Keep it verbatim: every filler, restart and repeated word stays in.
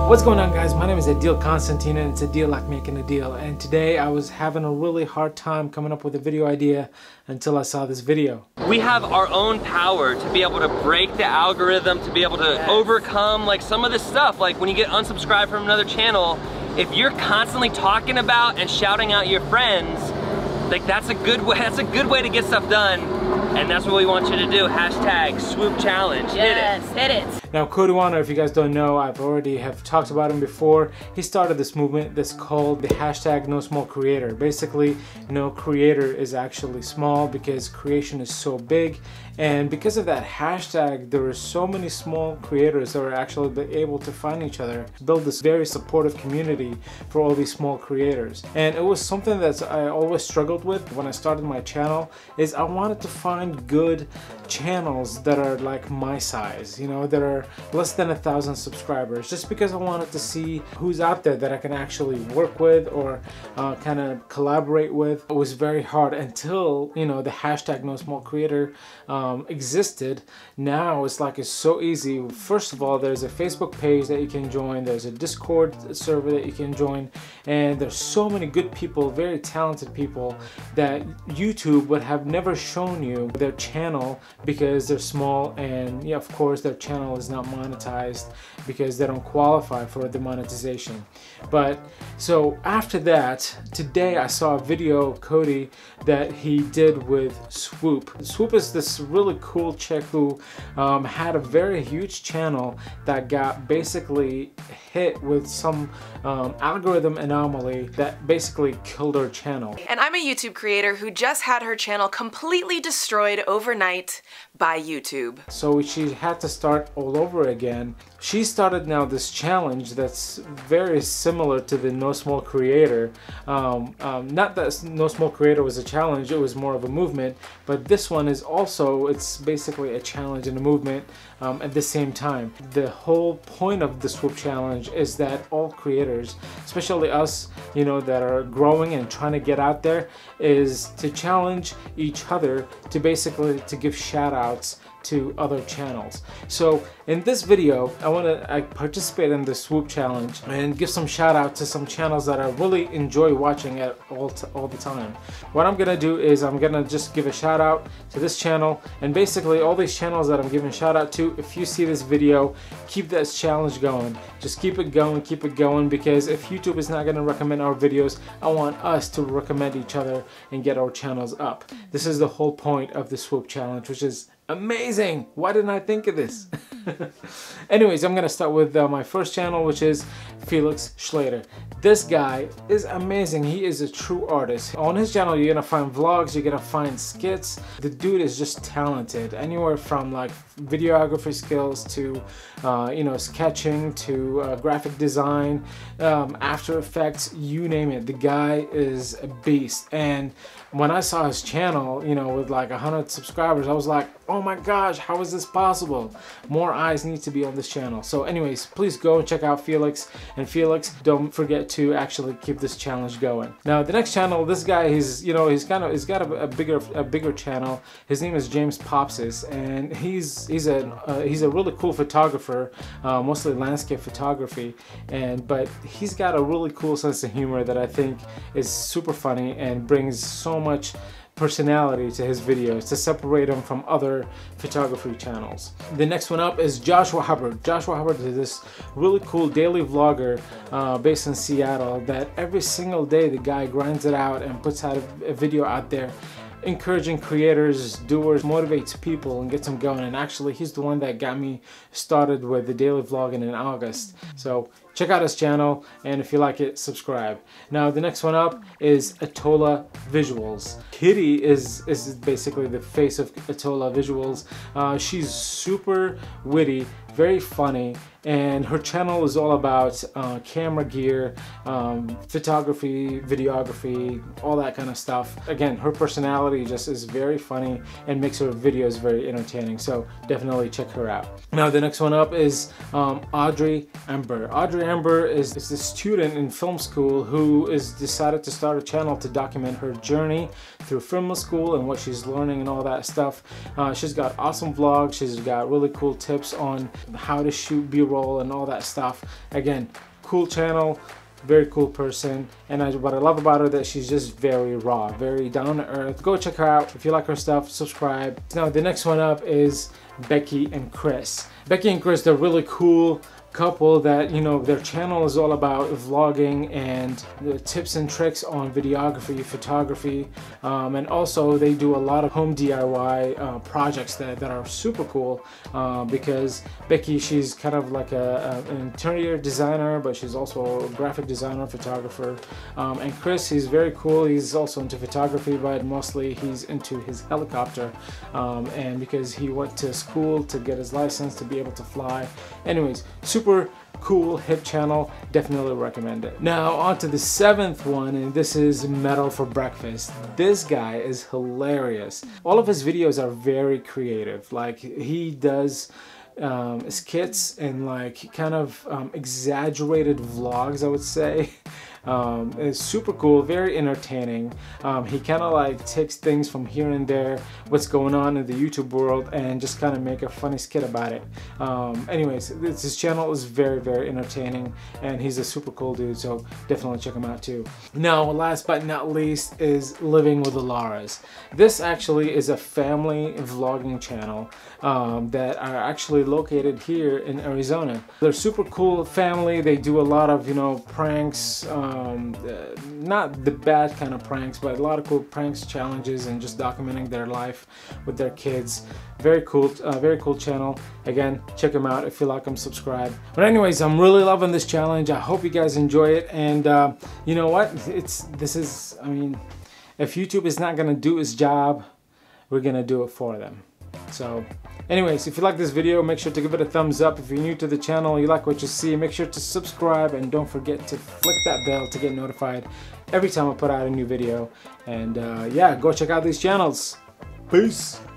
What's going on, guys? My name is Adil Constantine and it's a deal like making a deal. And today I was having a really hard time coming up with a video idea until I saw this video. We have our own power to be able to break the algorithm, to be able to yes. overcome like some of this stuff. Like when you get unsubscribed from another channel, if you're constantly talking about and shouting out your friends, like that's a good way, that's a good way to get stuff done. And that's what we want you to do. Hashtag swoop challenge. Yes, hit it. Hit it. Now, Cody Warner, if you guys don't know, I've already have talked about him before. He started this movement that's called the hashtag no small creator. Basically, no creator is actually small because creation is so big. And because of that hashtag, there are so many small creators that are actually able to find each other, build this very supportive community for all these small creators. And it was something that I always struggled with when I started my channel, is I wanted to find good channels that are like my size, you know, that are less than a thousand subscribers, just because I wanted to see who's out there that I can actually work with or uh, kind of collaborate with. It was very hard until, you know, the hashtag no small creator um, existed. Now it's like it's so easy. First of all, there's a Facebook page that you can join, there's a Discord server that you can join, and there's so many good people, very talented people that YouTube would have never shown you their channel because they're small, and yeah, of course their channel is not monetized because they don't qualify for the monetization. But so after that, today I saw a video of Cody that he did with Swoop. Swoop is this really cool chick who um, had a very huge channel that got basically hit with some um, algorithm anomaly that basically killed her channel. And I'm a YouTube creator who just had her channel completely destroyed overnight by YouTube. So she had to start all over again. She started now this challenge that's very similar to the No Small Creator. Um, um, not that No Small Creator was a challenge, it was more of a movement, but this one is also, it's basically a challenge and a movement um, at the same time. The whole point of the Swoop Challenge is that all creators, especially us, you know, that are growing and trying to get out there, is to challenge each other to basically to give shout outs to other channels. So in this video, I want to I participate in the Swoop Challenge and give some shout out to some channels that I really enjoy watching at all, all the time. What I'm gonna do is I'm gonna just give a shout out to this channel, and basically all these channels that I'm giving shout out to, if you see this video, keep that challenge going. Just keep it going, keep it going, because if YouTube is not gonna recommend our videos, I want us to recommend each other and get our channels up. This is the whole point of the Swoop Challenge, which is amazing. Why didn't I think of this? Anyways, I'm gonna start with uh, my first channel, which is Felix Schlater. This guy is amazing. He is a true artist. On his channel, you're gonna find vlogs, you're gonna find skits. The dude is just talented. Anywhere from like videography skills to, uh, you know, sketching to uh, graphic design, um, After Effects, you name it. The guy is a beast. And when I saw his channel, you know, with like a hundred subscribers, I was like, oh my gosh, how is this possible? More eyes need to be on this channel. So anyways, please go and check out Felix. And Felix, don't forget to actually keep this challenge going. Now the next channel, this guy, he's, you know, he's kind of, he's got a, a bigger, a bigger channel. His name is James Popsis, and he's he's a uh, he's a really cool photographer, uh, mostly landscape photography. And but he's got a really cool sense of humor that I think is super funny and brings so much personality to his videos to separate him from other photography channels. The next one up is Joshua Hubbard. Joshua Hubbard is this really cool daily vlogger uh, based in Seattle that every single day the guy grinds it out and puts out a, a video out there encouraging creators, doers, motivates people and gets them going. And actually he's the one that got me started with the daily vlogging in August. So check out his channel, and if you like it, subscribe. Now the next one up is Atola Visuals. Kitty is, is basically the face of Atola Visuals. Uh, she's super witty, very funny, and her channel is all about uh, camera gear, um, photography, videography, all that kind of stuff. Again, her personality just is very funny and makes her videos very entertaining, so definitely check her out. Now the next one up is um, Audrey Ember. Audrey Amber is, is a student in film school who is decided to start a channel to document her journey through film school and what she's learning and all that stuff. Uh, she's got awesome vlogs. She's got really cool tips on how to shoot B-roll and all that stuff. Again, cool channel. Very cool person, and I, what I love about her that she's just very raw, very down to earth. Go check her out if you like her stuff. Subscribe. Now the next one up is Becky and Chris. Becky and Chris, they're really cool couple that, you know, their channel is all about vlogging and the tips and tricks on videography, photography, um, and also they do a lot of home D I Y uh, projects that, that are super cool, uh, because Becky, she's kind of like a, a, an interior designer, but she's also a graphic designer, photographer, um, and Chris, he's very cool. He's also into photography, but mostly he's into his helicopter, um, and because he went to school to get his license to be able to fly. Anyways, super Super cool, hip channel, definitely recommend it. Now on to the seventh one, and this is Metal for Breakfast. This guy is hilarious. All of his videos are very creative. Like, he does um, skits and like kind of um, exaggerated vlogs, I would say. Um, it's super cool, very entertaining. Um, he kind of like takes things from here and there, what's going on in the YouTube world, and just kind of make a funny skit about it. Um, anyways, this, his channel is very, very entertaining, and he's a super cool dude, so definitely check him out too. Now, last but not least is Living with the Laras. This actually is a family vlogging channel um, that are actually located here in Arizona. They're super cool family. They do a lot of, you know, pranks, um, Um, uh, not the bad kind of pranks, but a lot of cool pranks, challenges, and just documenting their life with their kids. Very cool, uh, very cool channel. Again, check them out. If you like them, subscribe. But anyways, I'm really loving this challenge. I hope you guys enjoy it. And uh, you know what? It's this is. I mean, if YouTube is not gonna do its job, we're gonna do it for them. So anyways, if you like this video, make sure to give it a thumbs up. If you're new to the channel, you like what you see, make sure to subscribe, and don't forget to flick that bell to get notified every time I put out a new video. And uh, yeah, go check out these channels. Peace.